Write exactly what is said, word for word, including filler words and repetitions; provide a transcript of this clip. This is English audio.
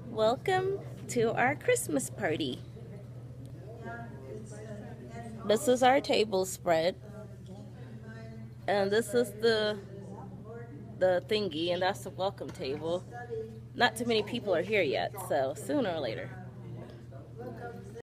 Welcome to our Christmas party. This is our table spread, and this is the the thingy, and that's the welcome table. Not too many people are here yet, so sooner or later.